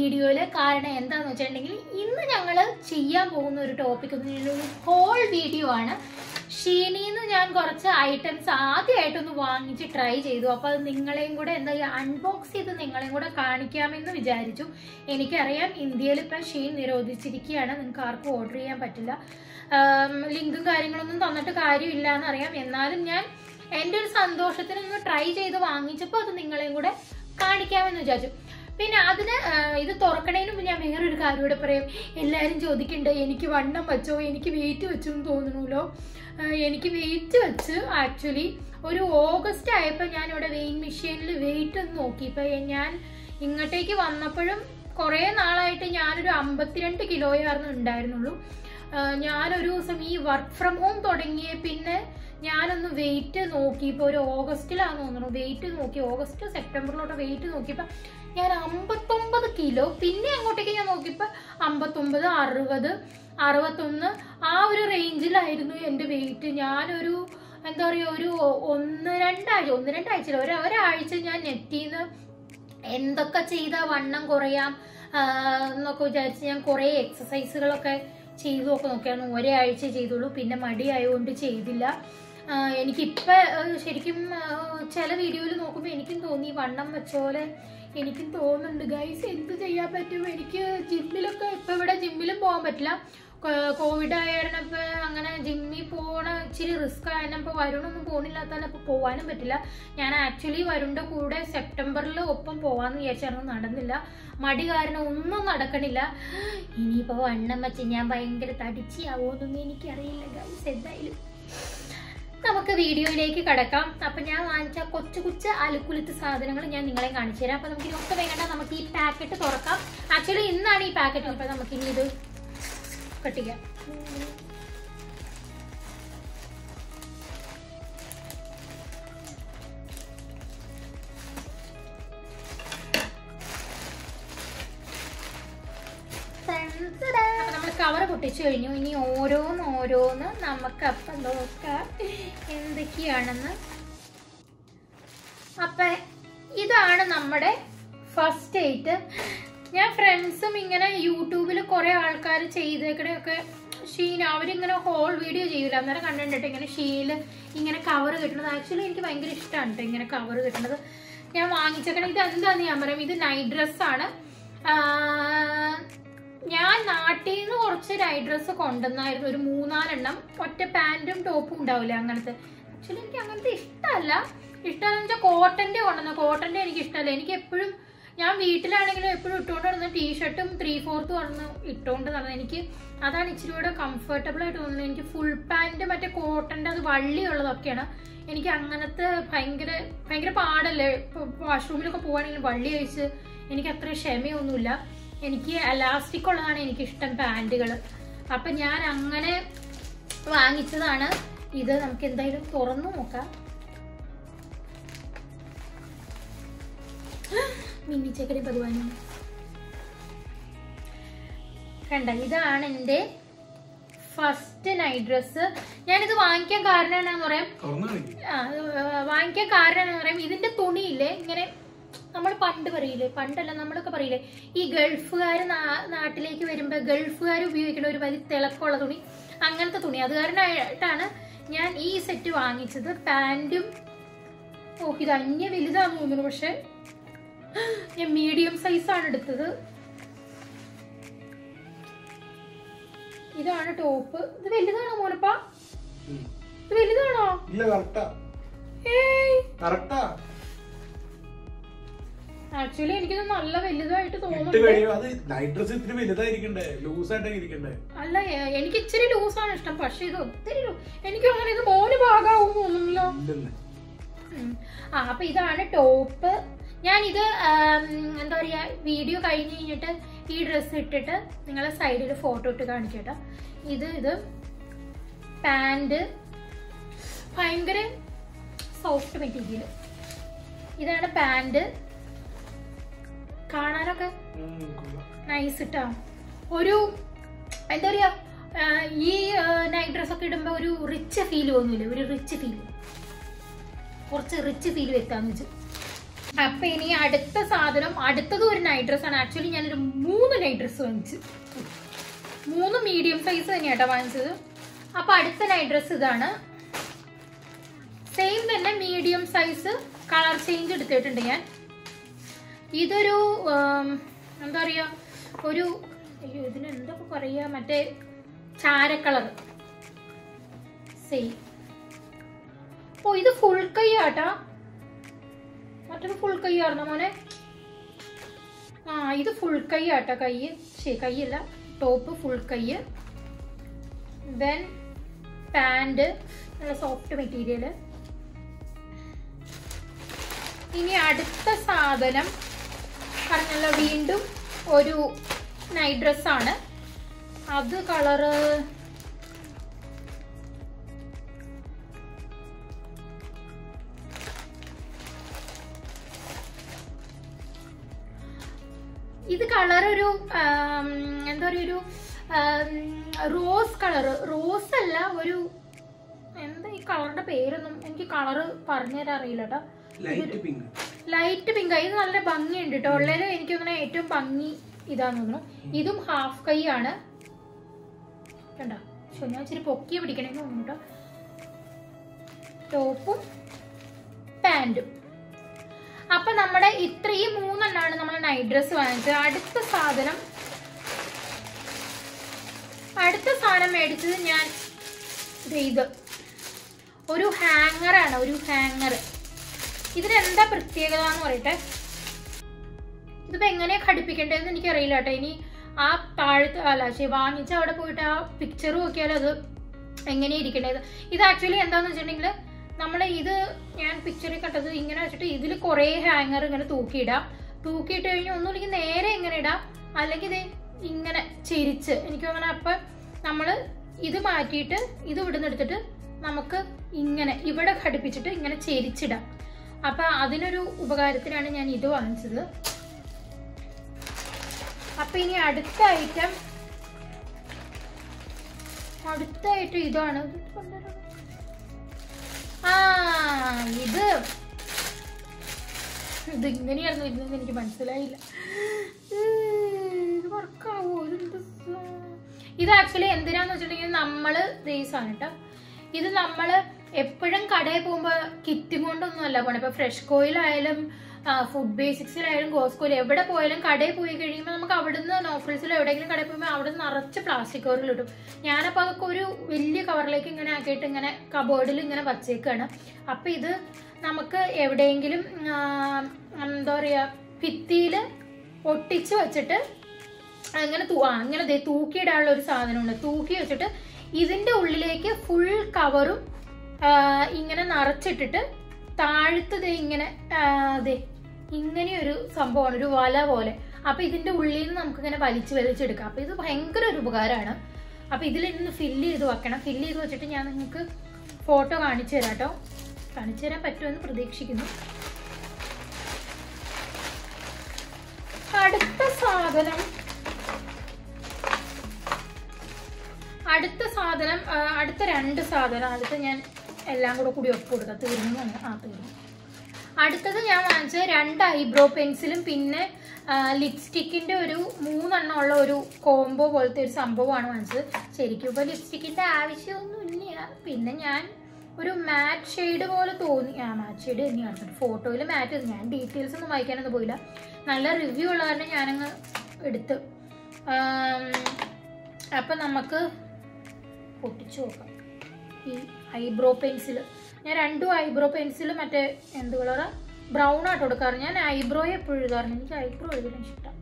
വീഡിയോയില്. കാരണം എന്താന്ന് വെച്ചിട്ടുണ്ടെങ്കിൽ ഇന്ന് ഞങ്ങൾ ചെയ്യാൻ പോകുന്ന ഒരു ടോപ്പിക് ഒരു ഹോൾ വീഡിയോ ആണ്. ഷീനിന്ന് ഞാൻ കുറച്ച് ഐറ്റംസ് ആദ്യമായിട്ടൊന്ന് വാങ്ങിച്ച് ട്രൈ ചെയ്തു. അപ്പോൾ അത് നിങ്ങളെയും കൂടെ എന്താ അൺബോക്സ് ചെയ്ത് നിങ്ങളെയും കൂടെ കാണിക്കാമെന്ന് വിചാരിച്ചു. എനിക്കറിയാം ഇന്ത്യയിൽ ഇപ്പം ഷീൻ നിരോധിച്ചിരിക്കുകയാണ്, നിങ്ങൾക്ക് ആർക്കും ഓർഡർ ചെയ്യാൻ പറ്റില്ല. ലിങ്കും കാര്യങ്ങളൊന്നും തന്നിട്ട് കാര്യമില്ല എന്നറിയാം. എന്നാലും ഞാൻ എൻ്റെ ഒരു സന്തോഷത്തിനൊന്ന് ട്രൈ ചെയ്ത് വാങ്ങിച്ചപ്പോൾ അത് നിങ്ങളെയും കൂടെ കാണിക്കാമെന്ന് വിചാരിച്ചു. പിന്നെ അതിന് ഇത് തുറക്കണേന് മുമ്പ് ഞാൻ വേറൊരു കാര്യം കൂടെ പറയാം. എല്ലാവരും ചോദിക്കുന്നുണ്ട് എനിക്ക് വണ്ണം വെച്ചോ, എനിക്ക് വെയിറ്റ് വെച്ചു എന്ന് തോന്നണല്ലോ. എനിക്ക് വെയിറ്റ് വെച്ച് ആക്ച്വലി ഒരു ഓഗസ്റ്റ് ആയപ്പോൾ ഞാൻ ഇവിടെ വെയിറ്റ് മെഷീനിൽ വെയിറ്റ് ഒന്ന് നോക്കി. ഇപ്പം ഞാൻ ഇങ്ങോട്ടേക്ക് വന്നപ്പോഴും കുറേ നാളായിട്ട് ഞാനൊരു 52 കിലോയായിരുന്നു ഉണ്ടായിരുന്നുള്ളൂ. ഞാനൊരു ദിവസം ഈ വർക്ക് ഫ്രം ഹോം തുടങ്ങിയ പിന്നെ ഞാനൊന്ന് വെയിറ്റ് നോക്കിയപ്പോൾ ഒരു ഓഗസ്റ്റിലാണെന്ന് തോന്നുന്നു വെയിറ്റ് നോക്കി. ഓഗസ്റ്റ് സെപ്റ്റംബറിലോട്ട് വെയിറ്റ് നോക്കിയപ്പോൾ ഞാൻ 59 കിലോ. പിന്നെ അങ്ങോട്ടേക്ക് ഞാൻ നോക്കിയപ്പോൾ 59, 60, 61 ആ ഒരു റേഞ്ചിലായിരുന്നു എൻ്റെ വെയിറ്റ്. ഞാനൊരു എന്താ പറയുക ഒരു 1-2 ആഴ്ച ഒരാഴ്ച ഞാൻ നെറ്റിന്ന് എന്തൊക്കെ ചെയ്താൽ വണ്ണം കുറയാം എന്നൊക്കെ വിചാരിച്ച് ഞാൻ കുറേ എക്സസൈസുകളൊക്കെ ചെയ്തു നോക്കിയാണ്. ഒരാഴ്ച ചെയ്തുള്ളൂ, പിന്നെ മടിയായതുകൊണ്ട് ചെയ്തില്ല. എനിക്കിപ്പോൾ ശരിക്കും ചില വീഡിയോയിൽ നോക്കുമ്പോൾ എനിക്കും തോന്നി വണ്ണം വെച്ച പോലെ എനിക്കും തോന്നുന്നുണ്ട്. ഗൈസ് എന്ത് ചെയ്യാൻ പറ്റും? എനിക്ക് ജിമ്മിലൊക്കെ ഇപ്പം ഇവിടെ ജിമ്മിലും പോകാൻ പറ്റില്ല. കോവിഡ് ആയിരുന്നു. ഇപ്പം അങ്ങനെ ജിമ്മിൽ പോകണ ഇച്ചിരി റിസ്ക് ആയിരുന്നു. ഇപ്പോൾ വരുണൊന്നും പോകുന്നില്ലാത്തല്ല, ഇപ്പോൾ പോകാനും പറ്റില്ല. ഞാൻ ആക്ച്വലി വരുണിൻ്റെ കൂടെ സെപ്റ്റംബറിൽ ഒപ്പം പോകാമെന്ന് വിചാരിച്ചായിരുന്നു, നടന്നില്ല. മടി കാരണം ഒന്നും നടക്കണില്ല. ഇനിയിപ്പോൾ വണ്ണം വെച്ച് ഞാൻ ഭയങ്കര തടിച്ചിയാവുമെന്നൊന്നും എനിക്കറിയില്ല ഗൈസ്. എന്തായാലും നമുക്ക് വീഡിയോയിലേക്ക് കിടക്കാം. അപ്പം ഞാൻ വാങ്ങിച്ച കൊച്ചു അലുക്കുലുത്ത് സാധനങ്ങൾ ഞാൻ നിങ്ങളെ കാണിച്ചു തരാം. അപ്പം നമുക്ക് ഇതൊക്കെ വേണ്ട. നമുക്ക് ഈ പാക്കറ്റ് തുറക്കാം. ആക്ച്വലി ഇന്നാണ് ഈ പാക്കറ്റ്. അപ്പം നമുക്കിനി ഇത് കട്ടിക്കാം. നമ്മൾ കവർ പൊട്ടിച്ചു കഴിഞ്ഞു. ഇനി ഓരോന്ന് നമുക്ക് അപ്പം നോക്കാം എന്തൊക്കെയാണെന്ന്. അപ്പം ഇതാണ് നമ്മുടെ ഫസ്റ്റ് ഐറ്റം. ഞാൻ ഫ്രണ്ട്സും ഇങ്ങനെ യൂട്യൂബിൽ കുറേ ആൾക്കാർ ചെയ്തേക്കണൊക്കെ ഷീൻ അവരിങ്ങനെ ഹോൾ വീഡിയോ ചെയ്യില്ല. അന്നേരം കണ്ടിട്ട് ഇങ്ങനെ ഷീല് ഇങ്ങനെ കവർ കിട്ടുന്നത് ആക്ച്വലി എനിക്ക് ഭയങ്കര ഇഷ്ടമാണ് കേട്ടോ ഇങ്ങനെ കവർ കിട്ടുന്നത്. ഞാൻ വാങ്ങിച്ചേക്കണം. ഇത് എന്താണെന്ന് ഞാൻ പറയാം. ഇത് നൈറ്റ് ഡ്രസ്സാണ്. ഞാൻ നാട്ടിൽ നിന്ന് കുറച്ച് നൈറ്റ് ഡ്രസ്സ് കൊണ്ടുവന്നായിരുന്നു, ഒരു 3-4 ഒറ്റ പാൻറ്റും ടോപ്പും ഉണ്ടാവില്ല അങ്ങനത്തെ. ആക്ച്വലി എനിക്ക് അങ്ങനത്തെ ഇഷ്ടമല്ല. ഇഷ്ടമെന്ന് വെച്ചാൽ കോട്ടൻ്റെ കൊണ്ടുവന്ന കോട്ടൻ്റെ എനിക്ക് ഇഷ്ടമല്ല. എനിക്ക് എപ്പോഴും ഞാൻ വീട്ടിലാണെങ്കിലും എപ്പോഴും ഇട്ടുകൊണ്ട് നടന്ന ടീഷർട്ടും 3/4 പറഞ്ഞ് ഇട്ടുകൊണ്ട് നടന്നത് എനിക്ക് അതാണ് ഇച്ചിരി കൂടെ കംഫർട്ടബിൾ ആയിട്ട് തോന്നുന്നത്. എനിക്ക് ഫുൾ പാൻറ്റ് മറ്റേ കോട്ടൻ്റെ അത് വള്ളിയുള്ളതൊക്കെയാണ്. എനിക്ക് അങ്ങനത്തെ ഭയങ്കര പാടല്ലേ. ഇപ്പോൾ വാഷ്റൂമിലൊക്കെ പോവുകയാണെങ്കിൽ വള്ളി കഴിച്ച് എനിക്ക് അത്ര ക്ഷമയൊന്നുമില്ല. എനിക്ക് എലാസ്റ്റിക് ഉള്ളതാണ് എനിക്കിഷ്ടം പാൻറ്റുകൾ. അപ്പം ഞാൻ അങ്ങനെ വാങ്ങിച്ചതാണ് ഇത്. നമുക്ക് എന്തായാലും തുറന്നു നോക്കാം. മിന്നിച്ചക്കടി പതിവാനും കണ്ട. ഇതാണ് എൻ്റെ ഫസ്റ്റ് നൈറ്റ് ഡ്രസ്സ്. ഞാനിത് വാങ്ങിക്കാൻ കാരണം എന്താണെന്ന് പറയാം. ഇതിന്റെ തുണിയില്ലേ ഇങ്ങനെ നമ്മൾ പണ്ട് പറയില്ലേ, പണ്ടല്ല നമ്മളൊക്കെ പറയില്ലേ, ഈ ഗൾഫുകാർ നാട്ടിലേക്ക് വരുമ്പോൾ ഗൾഫുകാർ ഉപയോഗിക്കുന്ന ഒരു വലിയ തിളക്കമുള്ള തുണി, അങ്ങനത്തെ തുണി. അത് കാരണമായിട്ടാണ് ഞാൻ ഈ സെറ്റ് വാങ്ങിച്ചത്. പാൻറ്റും ഇത് അന്യ വലുതാന്ന് തോന്നുന്നു, പക്ഷെ ഞാൻ മീഡിയം സൈസാണ് എടുത്തത്. ഇതാണ് ടോപ്പ്. ഇത് വലുതാണോ മോനപ്പാ? ഇത് വലുതാണോ? ആക്ച്വലി എനിക്കിത് നല്ല വലുതായിട്ട് തോന്നുന്നു. അല്ല എനിക്ക് ഇച്ചിരി ലൂസാണ് ഇഷ്ടം, പക്ഷെ ഇത് ഒത്തിരി എനിക്ക് അങ്ങനെ ഇത് മോന് ഭാഗമാവും തോന്നുന്നല്ലോ. അപ്പൊ ഇതാണ് ടോപ്പ്. ഞാനിത് എന്താ പറയാ വീഡിയോ കഴിഞ്ഞ് കഴിഞ്ഞിട്ട് ഈ ഡ്രസ്സ് ഇട്ടിട്ട് നിങ്ങളെ സൈഡിൽ ഫോട്ടോ ഇട്ട് കാണിക്കട്ടോ. ഇത് പാൻറ് ഭയങ്കര സോഫ്റ്റ് മെറ്റീരിയൽ. ഇതാണ് പാൻറ്. കാണാനൊക്കെ നൈസ് ഇട്ടാ. ഒരു എന്താ പറയാ ഈ നൈറ്റ് ഡ്രസ്സൊക്കെ ഇടുമ്പോ ഒരു റിച്ച് ഫീൽ തോന്നില്ലേ, ഒരു റിച്ച് ഫീൽ, കുറച്ച് റിച്ച് ഫീൽ വരുത്താന്ന് വെച്ചു. അപ്പൊ ഇനി അടുത്ത സാധനം, അടുത്തത് ഒരു നൈറ്റ് ഡ്രസ് ആണ്. ആക്ച്വലി ഞാനൊരു 3 നൈറ്റ് ഡ്രസ് വാങ്ങിച്ചു, 3 മീഡിയം സൈസ് തന്നെയാട്ടോ വാങ്ങിച്ചത്. അപ്പൊ അടുത്ത നൈറ്റ് ഡ്രസ് ഇതാണ്. സെയിം തന്നെ മീഡിയം സൈസ്, കളർ ചേഞ്ച് എടുത്തിട്ടുണ്ട് ഞാൻ. ഇതൊരു എന്താ പറയാ, ഒരു ഇതിന് എന്തൊക്കെ പറയാ, മറ്റേ ചാരക്കളർ സെയിം. ഓ ഇത് ഫുൾ കൈ ആട്ടാ, മറ്റൊരു ഫുൾ കൈ ആയിരുന്നോ മോനെ? ആ ഇത് ഫുൾ കൈ ആട്ടാ, കൈ ശരി കൈയല്ല, ടോപ്പ് ഫുൾ കൈ. ദെൻ പാന്റ് നല്ല സോഫ്റ്റ് മെറ്റീരിയൽ. ഇനി അടുത്ത സാധനം പറഞ്ഞല്ലോ, വീണ്ടും ഒരു നൈറ്റ് ഡ്രസ്സാണ്. അത് കളറ് ഇത് കളർ ഒരു എന്താ പറയുക, ഒരു റോസ് കളറ്, റോസ് അല്ല, ഒരു എന്താ ഈ കളറിന്റെ പേരൊന്നും എനിക്ക് കളറ് പറഞ്ഞുതരാൻ അറിയില്ല കേട്ടോ. Light pink. ഇത് നല്ല ഭംഗിയുണ്ട് കേട്ടോ. ഉള്ളതിൽ എനിക്ക് തോന്നുന്നു ഏറ്റവും ഭംഗി ഇതാന്ന് തോന്നുന്നു. ഇതും ഹാഫ് കൈ ആണ് കണ്ടോ. ഞാൻ ഇച്ചിരി പൊക്കി പിടിക്കണമെന്ന് തോന്നുന്നു കേട്ടോ. ടോപ്പും പാൻറ്റും. അപ്പൊ നമ്മുടെ ഇത്രയും 3 എണ്ണമാണ് നമ്മൾ നൈറ്റ് ഡ്രസ് വാങ്ങിച്ചത്. അടുത്ത സാധനം മേടിച്ചത് ഞാൻ ഇത് ഒരു ഹാങ്ങറാണ്. ഒരു ഹാങ്ങർ. ഇതിനെന്താ പ്രത്യേകത എന്ന് പറയട്ടെ. ഇതിപ്പോ എങ്ങനെയാ ഘടിപ്പിക്കേണ്ടതെന്ന് എനിക്കറിയില്ല കേട്ടോ. ഇനി ആ താഴത്ത് വാങ്ങിച്ച അവിടെ പോയിട്ട് ആ പിക്ചർ നോക്കിയാൽ അത് എങ്ങനെയാ ഇരിക്കേണ്ടത്. ഇത് ആക്ച്വലി എന്താന്ന് വെച്ചിട്ടുണ്ടെങ്കിൽ നമ്മളെ ഇത് ഞാൻ പിക്ചറിൽ കണ്ടത് ഇങ്ങനെ വെച്ചിട്ട് ഇതിൽ കുറെ ഹാങ്ങർ ഇങ്ങനെ തൂക്കിയിടാം. തൂക്കിയിട്ട് കഴിഞ്ഞാൽ ഒന്നുമില്ലെങ്കിൽ നേരെ ഇങ്ങനെ ഇടാം, അല്ലെങ്കിൽ ഇത് ഇങ്ങനെ ചെരിച്ച് എനിക്ക് തോന്നണം. അപ്പൊ നമ്മള് ഇത് മാറ്റിയിട്ട് ഇത് ഇവിടുന്ന് എടുത്തിട്ട് നമുക്ക് ഇങ്ങനെ ഇവിടെ ഘടിപ്പിച്ചിട്ട് ഇങ്ങനെ ചെരിച്ചിടാം. അപ്പൊ അതിനൊരു ഉപകാരത്തിനാണ് ഞാൻ ഇത് വാങ്ങിച്ചത്. അപ്പൊ ഇനി അടുത്തായിട്ട് ഇതാണ്. ഇത് ഇങ്ങനെയായിരുന്നു ഇരുന്നത്, എനിക്ക് മനസ്സിലായില്ല. ഇത് വർക്കാവോ? ഇത് ആക്ച്വലി എന്തിനാന്ന് വെച്ചിട്ടുണ്ടെങ്കിൽ നമ്മള് ദേസാണ് കേട്ടോ. ഇത് നമ്മള് എപ്പോഴും കടയിൽ പോകുമ്പോ കിറ്റും കൊണ്ടൊന്നും അല്ല പോണേ. ഇപ്പൊ ഫ്രഷ് കോയിലായാലും ഫുഡ് ബേസിക്സിലായാലും ഗോസ്കോയിൽ എവിടെ പോയാലും കടയിൽ പോയി കഴിയുമ്പോൾ നമുക്ക് അവിടുന്ന് നോഫിൽസിലോ എവിടെയെങ്കിലും കടയിൽ പോകുമ്പോൾ അവിടെ നിറച്ച് പ്ലാസ്റ്റിക് കവറിൽ ഇടും. ഞാനപ്പോൾ അതൊക്കെ ഒരു വലിയ കവറിലേക്ക് ഇങ്ങനെ ആക്കിയിട്ട് ഇങ്ങനെ കബോർഡിൽ ഇങ്ങനെ വച്ചേക്കാണ്. അപ്പൊ ഇത് നമുക്ക് എവിടെയെങ്കിലും എന്താ പറയാ ഭിത്തിയിൽ ഒട്ടിച്ച് വെച്ചിട്ട് അങ്ങനെ തൂക്കിയിടാനുള്ള ഒരു സാധനമുണ്ട്. തൂക്കി വെച്ചിട്ട് ഇതിന്റെ ഉള്ളിലേക്ക് ഫുൾ കവറും ഇങ്ങനെ നിറച്ചിട്ടിട്ട് താഴത്ത് ഇങ്ങനെ ഒരു സംഭവമാണ്, ഒരു വല പോലെ. അപ്പൊ ഇതിന്റെ ഉള്ളിൽ നിന്ന് നമുക്ക് ഇങ്ങനെ വലിച്ചെടുക്കാം. അപ്പൊ ഇത് ഭയങ്കര ഒരു ഉപകാരമാണ്. അപ്പൊ ഇതിലിരുന്ന് ഫില്ല് ചെയ്ത് വെക്കണം. ഫില്ല് ചെയ്ത് വെച്ചിട്ട് ഞാൻ നിങ്ങൾക്ക് ഫോട്ടോ കാണിച്ചു തരാം കേട്ടോ. കാണിച്ചു തരാൻ പറ്റുമെന്ന് പ്രതീക്ഷിക്കുന്നു. അടുത്ത സാധനം അടുത്ത 2 സാധനം അടുത്ത് ഞാൻ എല്ലാം കൂടി ഒപ്പ് കൊടുക്കാം. തീർന്നു. അടുത്തത് ഞാൻ വാങ്ങിച്ചത് 2 ഐബ്രോ പെൻസിലും പിന്നെ ലിപ്സ്റ്റിക്കിന്റെ ഒരു 3 എണ്ണം ഉള്ള ഒരു കോംബോ പോലത്തെ ഒരു സംഭവമാണ് വാങ്ങിച്ചത്. ശരിക്കും ഇപ്പൊ ലിപ്സ്റ്റിക്കിന്റെ ആവശ്യമൊന്നുമില്ല. പിന്നെ ഞാൻ ഒരു മാറ്റ് ഷെയ്ഡ് പോലെ തോന്നി. മാറ്റ് ഷെയ്ഡ് തന്നെയാണ് ഫോട്ടോയിൽ മാറ്റ്. ഞാൻ ഡീറ്റെയിൽസ് ഒന്നും വായിക്കാനൊന്നും പോയില്ല. നല്ല റിവ്യൂ ഉള്ള കാരണം ഞാനങ്ങ് എടുത്ത്. അപ്പൊ നമുക്ക് പൊട്ടിച്ചു നോക്കാം. ഈ ഐബ്രോ പെൻസിൽ ഞാൻ 2 ഐബ്രോ പെൻസിൽ മറ്റേ എന്ത് കളറാ, ബ്രൗൺ ആയിട്ട് കൊടുക്കാറ്. ഞാൻ ഐബ്രോയെ എപ്പോഴും എഴുതാറുണ്ട്. എനിക്ക് ഐബ്രോ എഴുതാൻ ഇഷ്ടം.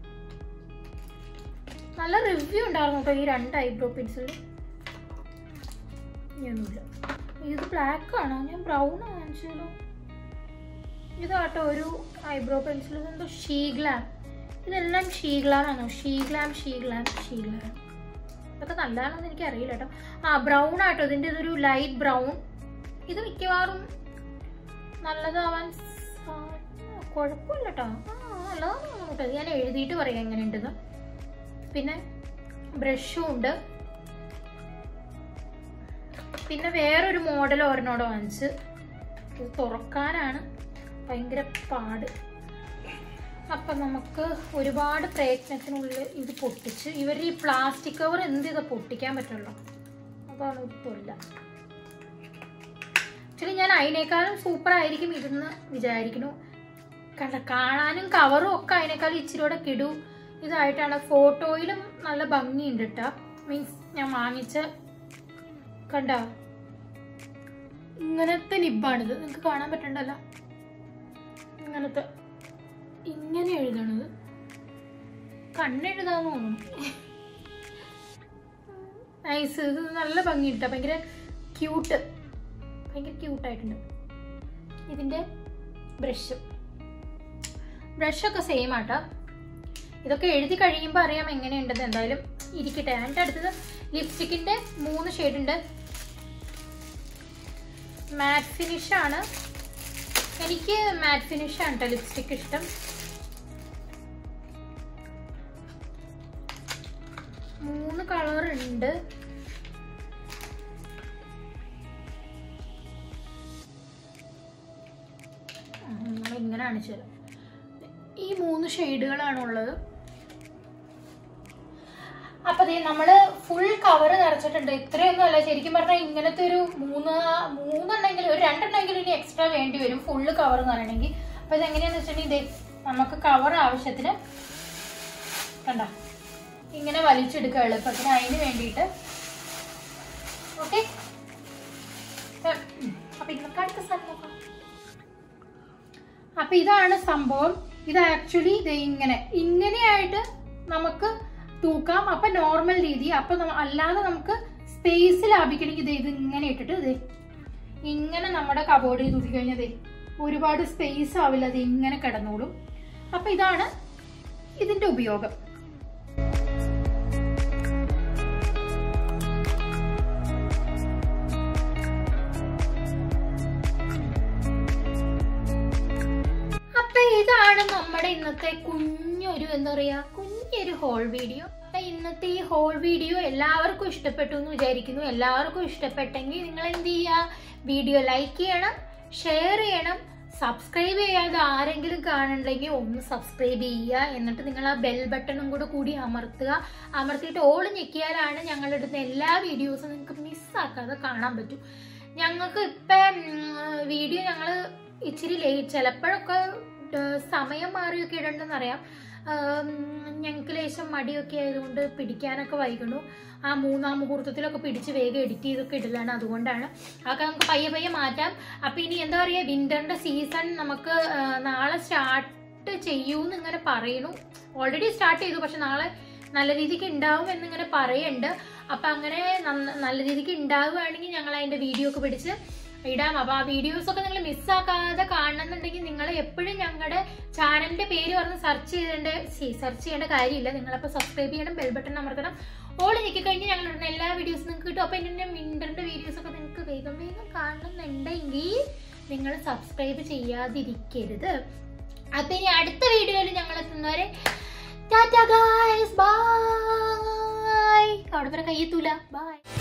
നല്ല റിവ്യൂ ഉണ്ടായിരുന്നു കേട്ടോ ഈ 2 ഐബ്രോ പെൻസിൽ. ഒന്നുമില്ല. ഇത് ബ്ലാക്ക് ആണോ? ഞാൻ ബ്രൗൺ വാങ്ങിച്ചല്ലോ. ഇതാട്ടോ ഒരു ഐബ്രോ പെൻസിൽ. ഇതെന്തോ ഷീഗ്ലാം. ഇതെല്ലാം ഷീഗ്ലാം ആണോ? ഷീഗ്ലാം. ഇതൊക്കെ നല്ലതാണെന്ന് എനിക്ക് അറിയില്ല കേട്ടോ. ബ്രൗൺ ആട്ടോ ഇതിന്റെ. ഇതൊരു ലൈറ്റ് ബ്രൗൺ. ഇത് മിക്കവാറും നല്ലതാവാൻ കുഴപ്പമില്ല കേട്ടോ. നല്ലതാണ് കേട്ടോ. ഞാൻ എഴുതിയിട്ട് പറയാം എങ്ങനെയുണ്ടെന്ന്. പിന്നെ ബ്രഷും ഉണ്ട്. പിന്നെ വേറൊരു മോഡൽ ഒരെണ്ണോടെ വാങ്ങിച്ച്. ഇത് തുറക്കാനാണ് ഭയങ്കര പാട്. അപ്പം നമുക്ക് ഒരുപാട് പ്രയത്നത്തിനുള്ളിൽ ഇത് പൊട്ടിച്ച് ഇവർ ഈ പ്ലാസ്റ്റിക് കവർ എന്ത് ചെയ്താൽ പൊട്ടിക്കാൻ പറ്റുള്ളൂ. അതാണ് ഒട്ടുമില്ല. ആക്ച്വലി ഞാൻ അതിനേക്കാളും സൂപ്പർ ആയിരിക്കും ഇതെന്ന് വിചാരിക്കുന്നു. കാണാനും കവറും ഒക്കെ അതിനേക്കാളും ഇച്ചിരി കൂടെ കിടു ഇതായിട്ടാണ്. ഫോട്ടോയിലും നല്ല ഭംഗിയുണ്ട് കേട്ടോ. മീൻസ് ഞാൻ വാങ്ങിച്ച കണ്ട ഇങ്ങനത്തെ നിബാണിത്. നിങ്ങൾക്ക് കാണാൻ പറ്റണ്ടല്ലോ. ഇങ്ങനത്തെ ഇങ്ങനെ എഴുതണത് കണ്ണെഴുതാന്ന് തോന്നുന്നു. നൈസ്. ഇത് നല്ല ഭംഗിയുണ്ട്. ഭയങ്കര ക്യൂട്ടായിട്ടുണ്ട്. ഇതിൻ്റെ ബ്രഷൊക്കെ സെയിം ആട്ടോ. ഇതൊക്കെ എഴുതി കഴിയുമ്പോൾ അറിയാം എങ്ങനെയുണ്ടെന്ന്. എന്തായാലും ഇരിക്കട്ടെ. എൻ്റെ അടുത്തത് ലിപ്സ്റ്റിക്കിൻ്റെ 3 ഷെയ്ഡുണ്ട്. മാറ്റ് ഫിനിഷാണ്. എനിക്ക് മാറ്റ് ഫിനിഷാണ് കേട്ടോ ലിപ്സ്റ്റിക്ക് ഇഷ്ടം. 3 കളർ ഉണ്ട്. ഇങ്ങനെ കാണിച്ചു തരാം. ഈ 3 ഷെയ്ഡുകളാണുള്ളത്. അപ്പൊ നമ്മള് ഫുൾ കവർ നിറച്ചിട്ടുണ്ട്. ഇത്രയൊന്നും അല്ല. ശരിക്കും പറഞ്ഞാൽ ഇങ്ങനത്തെ ഒരു 3 ഒരു 2 ഇനി എക്സ്ട്രാ വേണ്ടി വരും ഫുള്ള് കവർ നിറയണമെങ്കിൽ. അപ്പൊ ഇതെങ്ങനെയാന്ന് വെച്ചിട്ടുണ്ടെങ്കിൽ നമുക്ക് കവർ ആവശ്യത്തിന് കണ്ട ഇങ്ങനെ വലിച്ചെടുക്കുക എളുപ്പത്തിന്. അതിന് വേണ്ടിയിട്ട് ഓക്കെ. അപ്പൊ ഇന്നൊക്കെ അടുത്ത സ്ഥലം നോക്കാം. അപ്പൊ ഇതാണ് സംഭവം. ഇത് ആക്ച്വലി ഇങ്ങനെയായിട്ട് നമുക്ക് തൂക്കാം. അപ്പൊ നോർമൽ രീതി. അപ്പൊ അല്ലാതെ നമുക്ക് സ്പേസ് ലാഭിക്കണമെങ്കിൽ ഇത് ഇങ്ങനെ ഇട്ടിട്ട് ഇങ്ങനെ നമ്മുടെ കബോർഡിൽ തൂക്കിക്കഴിഞ്ഞാൽ ഒരുപാട് സ്പേസ് ആവില്ല. അത് ഇങ്ങനെ കിടന്നോളും. അപ്പൊ ഇതാണ് ഇതിന്റെ ഉപയോഗം. ഇതാണ് നമ്മുടെ ഇന്നത്തെ കുഞ്ഞൊരു കുഞ്ഞൊരു ഹോൾ വീഡിയോ. അപ്പൊ ഇന്നത്തെ ഈ ഹോൾ വീഡിയോ എല്ലാവർക്കും ഇഷ്ടപ്പെട്ടു എന്ന് വിചാരിക്കുന്നു. എല്ലാവർക്കും ഇഷ്ടപ്പെട്ടെങ്കിൽ നിങ്ങൾ എന്ത് ചെയ്യുക? വീഡിയോ ലൈക്ക് ചെയ്യണം, ഷെയർ ചെയ്യണം. സബ്സ്ക്രൈബ് ചെയ്യാതെ ആരെങ്കിലും കാണുന്നുണ്ടെങ്കിൽ ഒന്ന് സബ്സ്ക്രൈബ് ചെയ്യുക. എന്നിട്ട് നിങ്ങൾ ആ ബെൽ ബട്ടണും കൂടി അമർത്തിയിട്ട് ഓൾ ഞെക്കിയാലാണ് ഞങ്ങളിടുന്ന എല്ലാ വീഡിയോസും നിങ്ങൾക്ക് മിസ്സാക്കാതെ കാണാൻ പറ്റും. ഞങ്ങൾക്ക് ഇപ്പം വീഡിയോ ഞങ്ങൾ ഇച്ചിരി ലേറ്റ്, ചിലപ്പോഴൊക്കെ സമയം മാറിയൊക്കെ ഇടണ്ടെന്നറിയാം. ഞങ്ങൾക്ക് ലേശം മടിയൊക്കെ ആയതുകൊണ്ട് പിടിക്കാനൊക്കെ വൈകണു. ആ 3-ാം മുഹൂർത്തത്തിലൊക്കെ പിടിച്ച് വേഗം എഡിറ്റ് ചെയ്തൊക്കെ ഇടലാണ്. അതുകൊണ്ടാണ് അതൊക്കെ നമുക്ക് പയ്യെ മാറ്റാം. അപ്പം ഇനി എന്താ പറയുക, വിൻ്ററിൻ്റെ സീസൺ നമുക്ക് നാളെ സ്റ്റാർട്ട് ചെയ്യൂന്ന് ഇങ്ങനെ പറയണു. ഓൾറെഡി സ്റ്റാർട്ട് ചെയ്തു, പക്ഷെ നാളെ നല്ല രീതിക്ക് ഉണ്ടാവും എന്നിങ്ങനെ പറയുന്നുണ്ട്. അപ്പം അങ്ങനെ നല്ല രീതിക്ക് ഉണ്ടാവുകയാണെങ്കിൽ ഞങ്ങൾ അതിൻ്റെ വീഡിയോ ഒക്കെ പിടിച്ച് ഇടാം. അപ്പൊ ആ വീഡിയോസൊക്കെ നിങ്ങൾ മിസ്സാക്കാതെ കാണണമെന്നുണ്ടെങ്കിൽ നിങ്ങൾ എപ്പോഴും ഞങ്ങളുടെ ചാനലിന്റെ പേര് പറഞ്ഞ് സെർച്ച് ചെയ്യേണ്ട കാര്യമില്ല. നിങ്ങളപ്പോൾ സബ്സ്ക്രൈബ് ചെയ്യണം, ബെൽ ബട്ടൺ അമർത്തണം. ഓൾ ഞെക്കി കഴിഞ്ഞ് ഞങ്ങൾ ഇടുന്ന എല്ലാ വീഡിയോസും നിങ്ങൾക്ക് കിട്ടും. അപ്പൊ എൻ്റെ വിൻ്ററിന്റെ വീഡിയോസൊക്കെ നിങ്ങൾക്ക് വേഗം കാണണമെന്നുണ്ടെങ്കിൽ നിങ്ങൾ സബ്സ്ക്രൈബ് ചെയ്യാതിരിക്കരുത്. അപ്പൊ ഇനി അടുത്ത വീഡിയോയിൽ ഞങ്ങൾ എത്തുന്നവരെ ടാറ്റാ ഗൈസ്, ബൈ. അവിടെ വരെ കയ്യെത്തൂല. ബൈ.